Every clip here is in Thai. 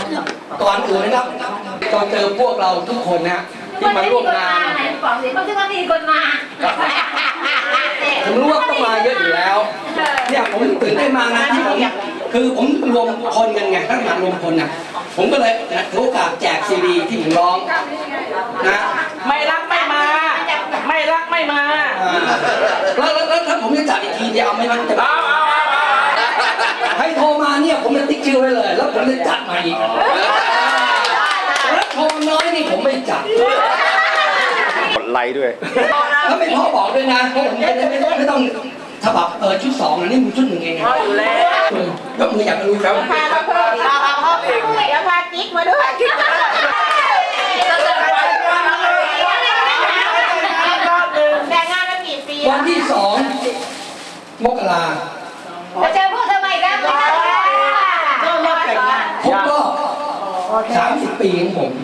ก่อนอื่นนะครับก็เจอพวกเราทุกคนนะที่มาร่วมงานผมรู้ว่าต้องมาเยอะอยู่แล้วเนี่ยผมตื่นเต้นมากนะที่ผมรวมคนกันไงตั้งงานรวมคนนะผมก็เลยถือโอกาสแจกซีดีที่ผมร้องนะไม่รักไม่มาไม่รักไม่มาแล้วถ้าผมจะจัดอีกทีจะเอาไหมมันจะให้โทรมาเนี่ยผมจะติ๊กชื่อไว้เลยแล้วผมจะจัดมาอีกแล้วโทรน้อยนี่ผมไม่จัดกดไลค์ด้วยแล้วไม่พอบอกด้วยนะเพราะผมไม่ต้องฉบับชุด2นะนี่มึงชุด1เองยกมืออยากรู้ครับพาเราเพิ่มเดี๋ยวพากิ๊กมาด้วยแต่งงานมากี่ปีวันที่2 มกราจะเจอพวกเธอใหม่แล้วก็รอบแต่งงานครบรอบ30 ปีของผม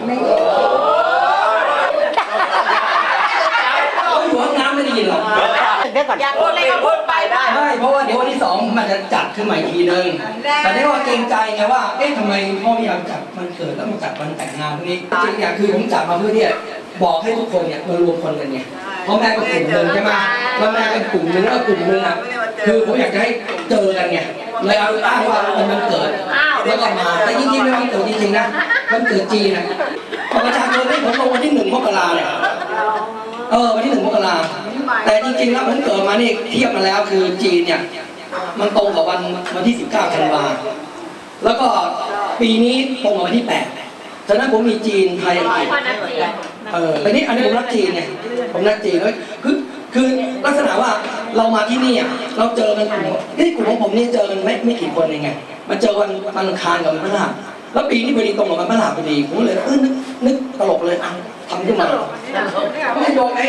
หัวน้ำไม่ได้ยินหรอกอยากพูดอะไรก็พูดไปได้ไม่เพราะว่าเดี๋ยววันที่2มันจะจัดขึ้นมาอีกทีนึงแต่ได้ว่าเกรงใจไงว่าทำไมพ่อไม่อยากจัดวันเกิดแล้วมาจัดวันแต่งงานพวกนี้จริงๆคือผมจัดมาเพื่อที่บอกให้ทุกคนเนี่ยมารวมคนกันไงเพราะแม่ก็กลุ่มหนึ่งใช่ไหมแล้วแม่เป็นกลุ่มหนึ่งแล้วกลุ่มหนึ่งอ่ะคือผมอยากจะให้เจอกันไงเลยเอาอ้างว่ามันเกิดแล้วก็มาแต่จริงๆไม่วันเกิดจริงๆนะวันเกิดจีนนะประชาชนได้ผมลงวันที่1 มกราเนี่ยวันที่1 มกราแต่จริงๆแล้วผมเกิดมานี่เทียบมาแล้วคือจีนเนี่ยมันตรงกับวันที่19 ธันวาแล้วก็ปีนี้ตรงกับวันที่8ฉะนั้นผมมีจีนไทยอังกฤษแต่นี่อันนี้ผมรักจีนไงผมรักจีนด้วยคือลักษณะว่าเรามาที่นี่เราเจอกันกลุ่มของผมนี่เจอกันไม่กี่คนเองไงมันเจอวันอังคารกับวันพฤหัสแล้วปีนี้พอดีตรงกับวันพฤหัสพอดีผมเลยนึกตลกเลยทำขึ้นมาไม่บอกไอ้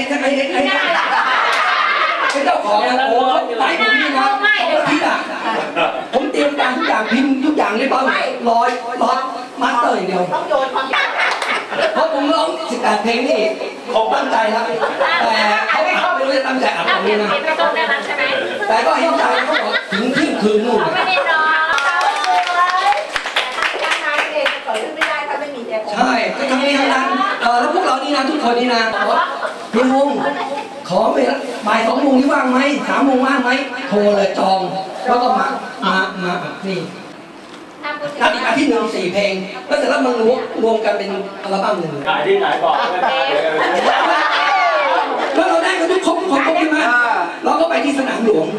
เจ้าของนะโอ้ไลฟ์ผมนี่นะพี่อ่ะผมเตรียมการทุกอย่างพิมพ์ทุกอย่างเรียบร้อยร้อยมาสเตอร์อย่างเดียวต้องโยนความยากเพราะผมร้อง18 เพลงนี่ผมตั้งใจแล้วแต่เขาไม่รู้จะตั้งใจอ่านตรงนี้นะแต่ก็เห็นใจเขาบอกถึงเที่ยงคืนนู่นใช่ก็ทำนี้ทั้งนั้นแล้วพวกเรานี่นะทุกคนนี่นะพี่ฮงขอไปบ่าย2 โมงนี่ว่างไหม3 โมงว่างไหมโทรเลยจองแล้วก็มานี่นัดอีกอาทิตย์หนึ่ง4 เพลงแล้วเสร็จแล้วมันรวมกันเป็นอัลบั้มหนึ่งขายที่ไหนบอกแล้วเราได้กันทุกคนใช่ไหมเราก็ไปที่สนามหลวง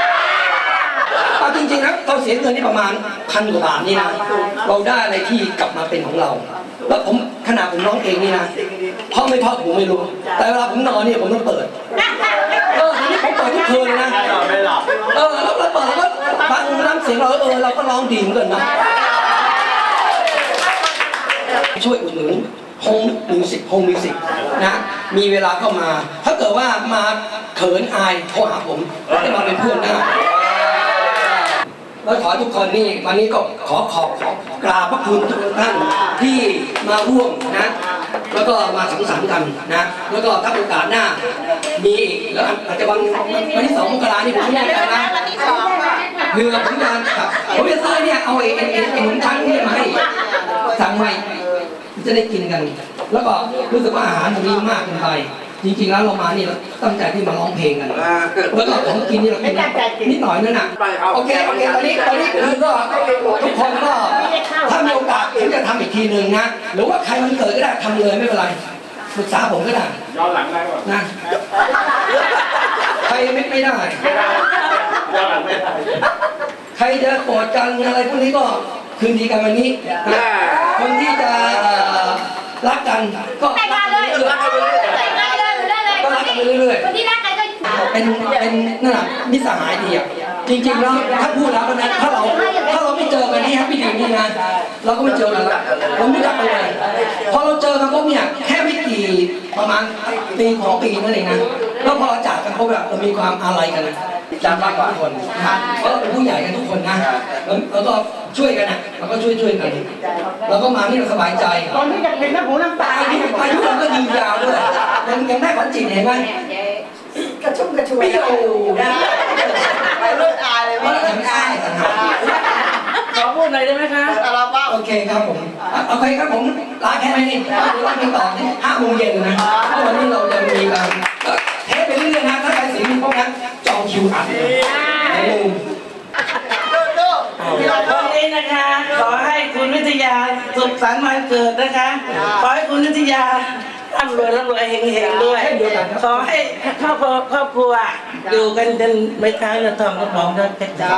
จริงๆนะเราเสียเงินนี่ประมาณ1,000 กว่าบาทนี่นะเราได้อะไรที่กลับมาเป็นของเราแล้วผมขนาดผมร้องเองนี่นะเพราะไม่เพราะผมไม่รู้แต่เวลาผมนอนเนี่ยผมต้องเปิดทีนี้ผมเปิดทุกคืนเลยนะแล้วเราเปิดแล้วก็ฟังน้ำเสียงเราก็ร้องดีเหมือนกันนะช่วยอุดหนุนโฮมมิวสิกนะมีเวลาเข้ามาถ้าเกิดว่ามาเขินอายโทรหาผมจะมาเป็นเพื่อนได้แล้วขอทุกคนนี่วันนี้ก็ขอกราบพระคุณทุกท่านที่มาร่วมนะแล้วก็มาสังสรรค์กันนะแล้วก็ถ้าโอกาสหน้ามีอีกแล้วอาจจะวันที่2 มกรานี่ผมไม่แน่ใจนะคือผมจะซื้อเนี่ยเอาไอ้ขนมชั้นนี่มาให้สั่งใหม่จะได้กินกันแล้วก็รู้สึกว่าอาหารตรงนี้มากเกินไปจริงๆแล้วเรามานี่เราตั้งใจที่มาร้องเพลงกันแล้วก็ของกินนี่เรากินนิดหน่อยนั่นน่ะโอเคตอนนี้คือก็ทุกคนก็ถ้ามีโอกาสผมจะทำอีกทีหนึ่งนะหรือว่าใครมันเกิดก็ได้ทำเลยไม่เป็นไรปรึกษาผมก็ได้ย้อนหลังได้ป่ะนะใครไม่ได้ย้อนหลังไม่ได้ใครจะโกรธกันอะไรพวกนี้ก็คืนดีกันวันนี้คนที่จะรักกันก็แต่งงานเลยก็รักกันไปเรื่อยๆคนที่รักกันก็เป็นนั่นแหละมิตรสหายดีอ่ะจริงๆแล้วถ้าพูดแล้วนะถ้าเราไม่เจอกันที่แฮปปี้ดีนี่นะเราก็ไม่เจอกันแล้วเราไม่จักกันเลยพอเราเจอกันก็เนี่ยแค่ไม่กี่ประมาณปี2 ปีนั่นเองนะแล้วพอเราจากกันก็แบบเรามีความอาลัยกันนะจำมากกว่าทุกคนเพราะเราเป็นผู้ใหญ่กันทุกคนนะแล้วก็ช่วยกันนะเราก็ช่วยกันเราก็มาที่เราสบายใจตอนนี้อยากเป็นน้ำหูน้ำตาอายุเราก็ยืนยาวด้วยยังได้ขวัญจิตเห็นไหมกระชุ่มกระชวยไม่โอ้ไม่เลิกอายเลยว่าเราทำได้ขอพูดหน่อยได้ไหมคะอัลบั้มโอเคครับผมโอเคครับผมลาแค่นี้ลาไปต่อเนี่ย5 โมงเย็นนะเพราะวันนี้เราจะมีการเทปไปเรื่อยๆนะถ้าใครสิงห์พวกนั้นจองคิวอัดเลยอย่าลืมวันนี้นะคะ ขอให้คุณวิทยาสุขสันต์วันเกิดนะคะ ขอให้คุณวิทยาร่ำรวยเฮงๆด้วย ขอให้ครอบครัวอยู่กันจนไม่ท้ายจะทองกระป๋องด้วยเพชรจ้า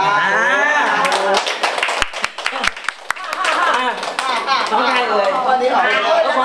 ของใครเลยวันนี้ของ